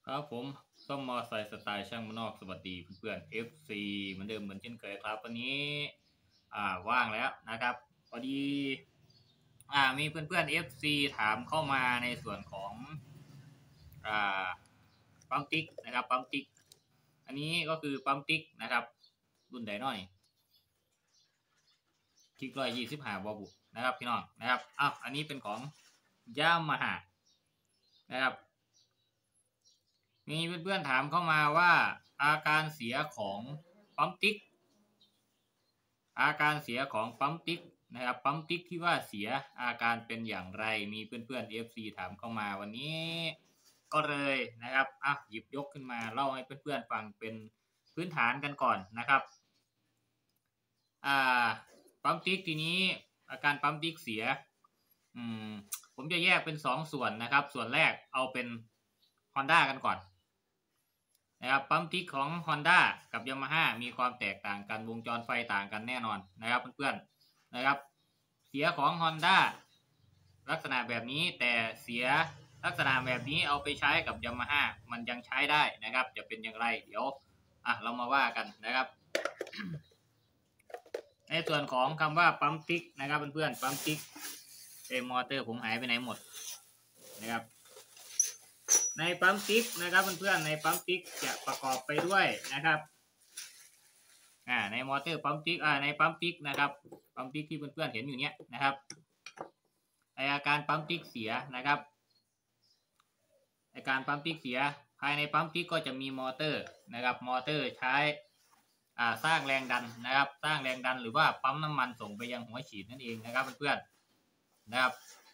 ครับผมต้องมอไซค์สไตล์ช่างมานอกสวัสดีเพื่อนๆ FC เหมือนเดิมเหมือนเช่นเคยครับวันนี้ว่างแล้วนะครับพอดีมีเพื่อนๆ FC ถามเข้ามาในส่วนของอ่าปั๊มติ๊กนะครับปั๊มติ๊กอันนี้ก็คือปั๊มติ๊กนะครับรุ่นใดน้อยติ๊ก125บอบุนะครับพี่น้องนะครับอันนี้เป็นของยามาฮ่านะครับมีเพื่อนๆถามเข้ามาว่าอาการเสียของปั๊มติ๊กอาการเสียของปั๊มติ๊กนะครับปั๊มติ๊กที่ว่าเสียอาการเป็นอย่างไรมีเพื่อนๆ FC ถามเข้ามาวันนี้ก็เลยนะครับหยิบยกขึ้นมาเล่าให้เพื่อนๆฟังเป็นพื้นฐานกันก่อนนะครับปั๊มติ๊กทีนี้อาการปั๊มติ๊กเสียผมจะแยกเป็น2ส่วนนะครับส่วนแรกเอาเป็น Honda กันก่อนนะครับปั๊มติ๊กของ Honda กับ Yamaha มีความแตกต่างกันวงจรไฟต่างกันแน่นอนนะครับเพื่อนๆนะครับเสียของ Honda ลักษณะแบบนี้แต่เสียลักษณะแบบนี้เอาไปใช้กับ Yamaha มันยังใช้ได้นะครับจะเป็นอย่างไรเดี๋ยวเรามาว่ากันนะครับในส่วนของคำว่าปั๊มติ๊กนะครับเพื่อนๆปั๊มติ๊กมอเตอร์ผมหายไปไหนหมดนะครับในปั๊มติ๊กนะครับเพื่อนๆในปั๊มติ๊กจะประกอบไปด้วยนะครับในมอเตอร์ปั๊มติ๊กในปั๊มติ๊กนะครับปั๊มติ๊กที่เพื่อนๆเห็นอยู่เนี้ยนะครับอาการปั๊มติ๊กเสียนะครับอาการปั๊มติ๊กเสียภายในปั๊มติ๊กก็จะมีมอเตอร์นะครับมอเตอร์ใช้สร้างแรงดันนะครับสร้างแรงดันหรือว่าปั๊มน้ำมันส่งไปยังหัวฉีดนั่นเองนะครับเพื่อนๆนะครับ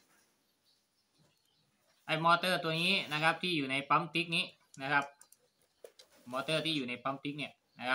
มอเตอร์ตัวนี้นะครับที่อยู่ในปั๊มติ๊กนี้นะครับมอเตอร์ที่อยู่ในปั๊มติ๊กเนี่ยนะครับ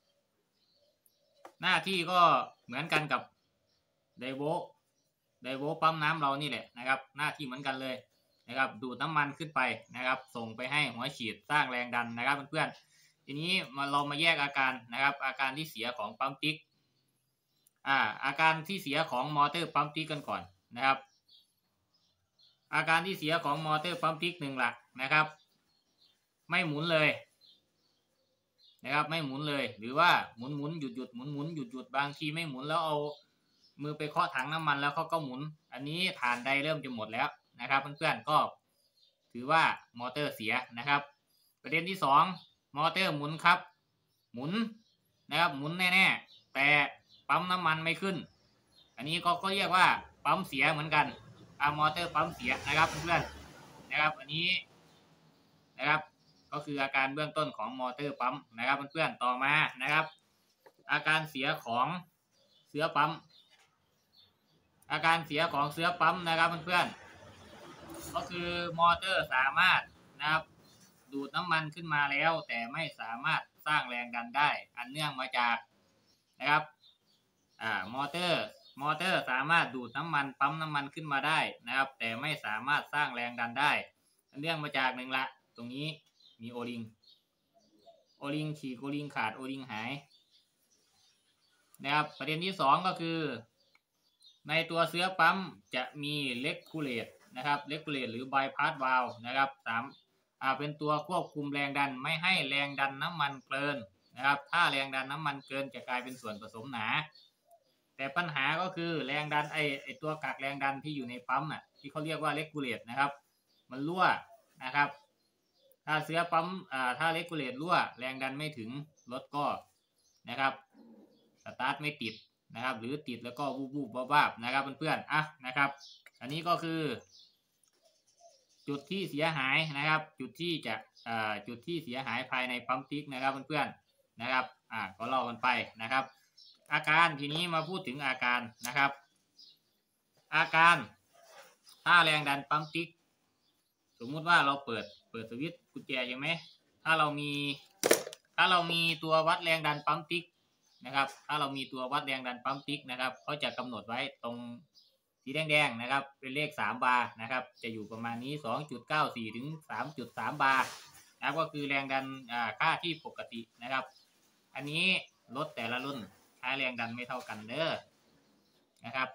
หน้าที่ก็เหมือนกันกับไดโวปั๊มน้ำเรานี่แหละนะครับหน้าที่เหมือนกันเลยนะครับดูดน้ำมันขึ้นไปนะครับส่งไปให้หัวฉีดสร้างแรงดันนะครับเพื่อนๆทีนี้เรามาแยกอาการนะครับอาการที่เสียของปั๊มติ๊กอาการที่เสียของมอเตอร์ปั๊มติ๊กกันก่อนนะครับอาการที่เสียของมอเตอร์ปั๊มติ๊ก1หลักนะครับไม่หมุนเลยนะครับไม่หมุนเลยหรือว่าหมุนหยุดหมุนหยุดบางทีไม่หมุนแล้วเอามือไปเคาะถังน้ำมันแล้วเขาก็หมุนอันนี้ฐานใดเริ่มจะหมดแล้วนะครับเพื่อนๆก็ถือว่ามอเตอร์เสียนะครับประเด็นที่2มอเตอร์หมุนครับหมุนนะครับหมุนแน่ๆแต่ปั๊มน้ำมันไม่ขึ้นอันนี้ก็เรียกว่าปั๊มเสียเหมือนกันมอเตอร์ปั๊มเสียนะครับเพื่อนๆนะครับอันนี้นะครับก็คืออาการเบื้องต้นของมอเตอร์ปั๊มนะครับเพื่อนๆต่อมานะครับอาการเสียของเสื้อปั๊มอาการเสียของเสื้อปั๊มนะครับเพื่อนๆก็คือมอเตอร์สามารถนะครับดูดน้ำมันขึ้นมาแล้วแต่ไม่สามารถสร้างแรงดันได้อันเนื่องมาจากนะครับมอเตอร์สามารถดูดน้ำมันปั๊มน้ำมันขึ้นมาได้นะครับแต่ไม่สามารถสร้างแรงดันได้อันเนื่องมาจาก1ละตรงนี้มีโอลิงฉีกโอลิงขาดโอลิงหายนะครับประเด็นที่2ก็คือในตัวเสื้อปั๊มจะมีเลกูเลตนะครับเลกูเลตหรือไบพาสวาล์วนะครับเป็นตัวควบคุมแรงดันไม่ให้แรงดันน้ำมันเกินนะครับถ้าแรงดันน้ำมันเกินจะกลายเป็นส่วนผสมหนาแต่ปัญหาก็คือแรงดันไอตัวกักแรงดันที่อยู่ในปั๊มที่เขาเรียกว่าเลกูเลตนะครับมันรั่วนะครับถ้าเสื้อปั๊มถ้าเลกูเลตรั่วแรงดันไม่ถึงรถก็นะครับสตาร์ทไม่ติดนะครับหรือติดแล้วก็วูบวาบนะครับเพื่อนๆนะครับอันนี้ก็คือจุดที่เสียหายนะครับจุดที่เสียหายภายในปั๊มติ๊กนะครับเพื่อนๆนะครับก็เล่ากันไปนะครับอาการทีนี้มาพูดถึงอาการนะครับอาการถ้าแรงดันปั๊มติ๊กสมมุติว่าเราเปิดสวิตช์กุญแจใช่ไหมถ้าเรามีตัววัดแรงดันปั๊มติ๊กนะครับถ้าเรามีตัววัดแรงดันปั๊มติ๊กนะครับเขาจะกำหนดไว้ตรงสีแดงๆนะครับเป็นเลข3บาร์นะครับจะอยู่ประมาณนี้ 2.94 ถึง 3.3 บาร์นะครับก็คือแรงดันค่าที่ปกตินะครับอันนี้รถแต่ละรุ่นใช้แรงดันไม่เท่ากันเด้อนะครับ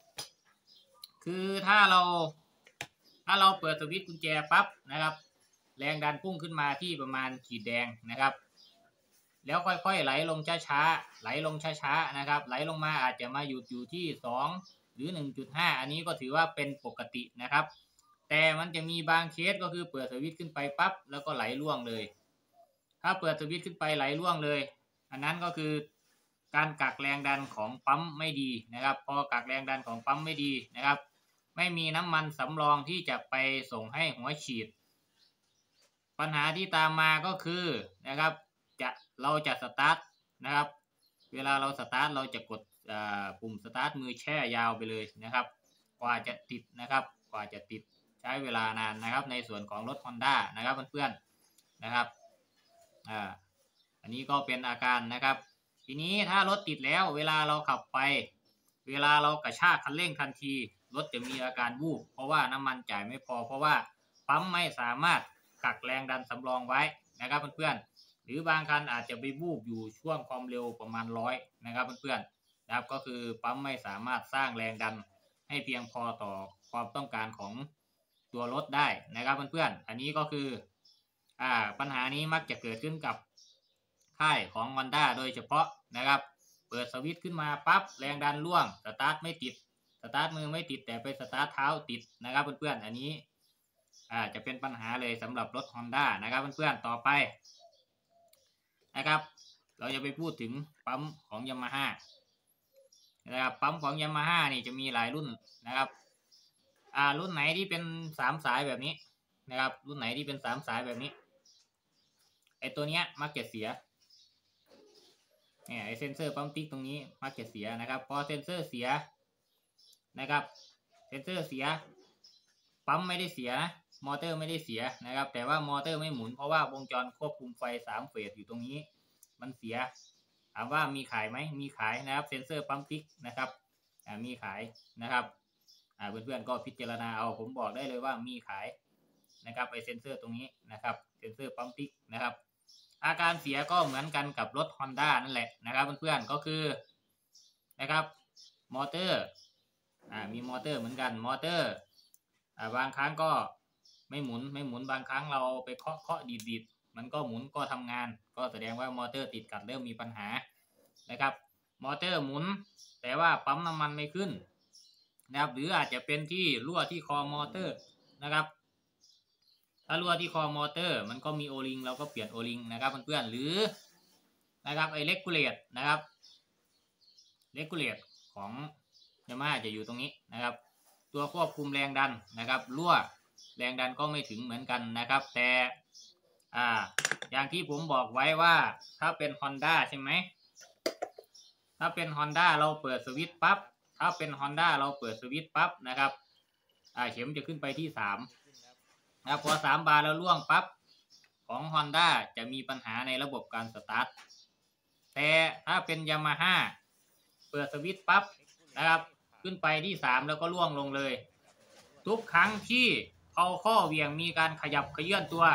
คือถ้าเราเปิดสวิตช์กุญแจปั๊บนะครับแรงดันพุ่งขึ้นมาที่ประมาณขีดแดงนะครับแล้วค่อยๆไหลลงช้าๆไหลลงช้าๆนะครับไหลลงมาอาจจะมาอยู่ที่2หรือ 1.5 อันนี้ก็ถือว่าเป็นปกตินะครับแต่มันจะมีบางเคสก็คือเปิดสวิตช์ขึ้นไปปั๊บแล้วก็ไหลล่วงเลยถ้าเปิดสวิตช์ขึ้นไปไหลล่วงเลยอันนั้นก็คือการกักแรงดันของปั๊มไม่ดีนะครับพอกักแรงดันของปั๊มไม่ดีนะครับไม่มีน้ำมันสำรองที่จะไปส่งให้หัวฉีดปัญหาที่ตามมาก็คือนะครับเราจะสตาร์ทนะครับเวลาเราสตาร์ทเราจะกดปุ่มสตาร์ทมือแช่ยาวไปเลยนะครับกว่าจะติดนะครับกว่าจะติดใช้เวลานานนะครับในส่วนของรถ Honda นะครับเพื่อนๆนะครับอันนี้ก็เป็นอาการนะครับทีนี้ถ้ารถติดแล้วเวลาเราขับไปเวลาเรากระชากคันเร่งทันทีรถจะมีอาการวูบเพราะว่าน้ำมันจ่ายไม่พอเพราะว่าปั๊มไม่สามารถกักแรงดันสำรองไว้นะครับเพื่อนๆหรือบางคันอาจจะไปวูบอยู่ช่วงความเร็วประมาณ100นะครับเพื่อนๆนะครับก็คือปั๊มไม่สามารถสร้างแรงดันให้เพียงพอต่อความต้องการของตัวรถได้นะครับเพื่อนๆอันนี้ก็คือปัญหานี้มักจะเกิดขึ้นกับค่ายของ Honda โดยเฉพาะนะครับเปิดสวิตช์ขึ้นมาปั๊บแรงดันร่วงสตาร์ทไม่ติดสตาร์ทมือไม่ติดแต่ไปสตาร์ทเท้าติดนะครับเพื่อนๆอันนี้จะเป็นปัญหาเลยสำหรับรถ Honda นะครับเพื่อนๆต่อไปนะครับเราจะไปพูดถึงปั๊มของ Yamaha นะครับปั๊มของ Yamaha นี่จะมีหลายรุ่นนะครับรุ่นไหนที่เป็น3สายแบบนี้นะครับรุ่นไหนที่เป็น3สายแบบนี้ไอตัวเนี้ยมักจะเสียเนี่ยไอเซนเซอร์ปั๊มติ๊กตรงนี้มักจะเสียนะครับพอเซนเซอร์เสียนะครับเซนเซอร์เสียปั๊มไม่ได้เสียมอเตอร์ไม่ได้เสียนะครับแต่ว่ามอเตอร์ไม่หมุนเพราะว่าวงจรควบคุมไฟ3เฟสอยู่ตรงนี้มันเสียถามว่ามีขายไหมมีขายนะครับเซนเซอร์ปั๊มติ๊กนะครับมีขายนะครับเพื่อนๆก็พิจารณาเอาผมบอกได้เลยว่ามีขายนะครับไอเซนเซอร์ตรงนี้นะครับเซนเซอร์ปั๊มติ๊กนะครับอาการเสียก็เหมือนกันกับรถ Honda นั่นแหละนะครับเพื่อนๆก็คือนะครับมอเตอร์มีมอเตอร์เหมือนกันมอเตอร์บางครั้งก็ไม่หมุนบางครั้งเราไปเคาะดีดมันก็หมุนก็ทำงานก็แสดงว่ามอเตอร์ติดขัดเริ่มมีปัญหานะครับมอเตอร์หมุนแต่ว่าปั๊มน้ำมันไม่ขึ้นนะครับหรืออาจจะเป็นที่รั่วที่คอมอเตอร์นะครับถ้ารั่วที่คอมอเตอร์มันก็มีโอลิงเราก็เปลี่ยนโอลิงนะครับเพื่อนๆหรือนะครับไอเลกูเลตนะครับเลกูเลตของYamahaจะอยู่ตรงนี้นะครับตัวควบคุมแรงดันนะครับรั่วแรงดันก็ไม่ถึงเหมือนกันนะครับแต่อย่างที่ผมบอกไว้ว่าถ้าเป็น Honda ใช่ไหมถ้าเป็น Honda เราเปิดสวิตช์ปั๊บถ้าเป็น Honda เราเปิดสวิตช์ปั๊บนะครับเข็มจะขึ้นไปที่3นะพอ3 บาร์แล้วล่วงปั๊บของ Honda จะมีปัญหาในระบบการสตาร์ทแต่ถ้าเป็น Yamaha เปิดสวิตช์ปั๊บนะครับขึ้นไปที่3แล้วก็ล่วงลงเลยทุกครั้งที่ข้อเหวี่ยงมีการขยับเขยื่อนตัว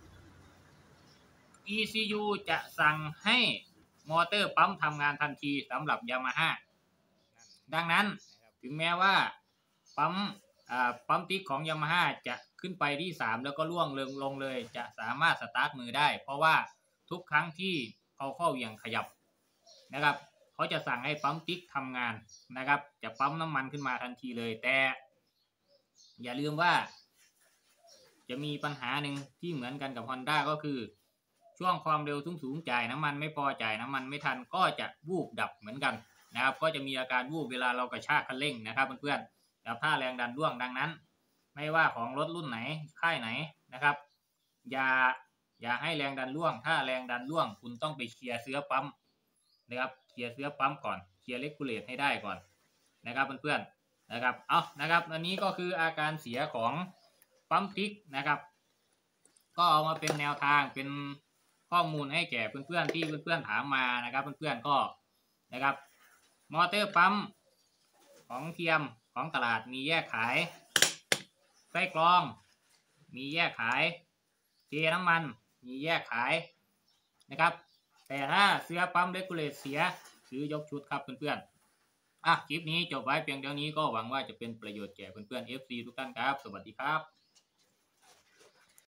ECU จะสั่งให้มอเตอร์ปั๊มทำงานทันทีสำหรับ Yamaha ดังนั้นถึงแม้ว่าปั๊มติ๊กของ Yamaha จะขึ้นไปที่3แล้วก็ล่วงลงเลยจะสามารถสตาร์ทมือได้เพราะว่าทุกครั้งที่ข้อเหวี่ยงขยับนะครับเขาจะสั่งให้ปั๊มติ๊กทำงานนะครับจะปั๊มน้ำมันขึ้นมาทันทีเลยแต่อย่าลืมว่าจะมีปัญหาหนึ่งที่เหมือนกันกับ Honda ก็คือช่วงความเร็วสูงจ่ายน้ำมันไม่พอจ่ายน้ำมันไม่ทันก็จะวูบดับเหมือนกันนะครับก็จะมีอาการวูบเวลาเรากระชากคันเร่งนะครับเพื่อนๆแล้วถ้าแรงดันร่วงดังนั้นไม่ว่าของรถรุ่นไหนค่ายไหนนะครับอย่าให้แรงดันร่วงถ้าแรงดันร่วงคุณต้องไปเคลียร์เสื้อปั๊มนะครับเคลียร์เสื้อปั๊มก่อนเคลียร์เรกูเลตให้ได้ก่อนนะครับเพื่อนๆนะครับนะครับอันนี้ก็คืออาการเสียของปั๊มติ๊กนะครับก็เอามาเป็นแนวทางเป็นข้อมูลให้แก่เพื่อนๆที่เพื่อนๆถามมานะครับเพื่อนๆก็นะครับมอเตอร์ปั๊มของเทียมของตลาดมีแยกขายไส้กรองมีแยกขายเทน้ำมันมีแยกขายนะครับแต่ถ้าเสื้อปั๊มเรกูเลตเสียซื้อยกชุดครับเพื่อนๆคลิปนี้จบไว้เพียงเท่านี้ก็หวังว่าจะเป็นประโยชน์แก่เพื่อนๆ FC ทุกท่านครับสวัสดีครับ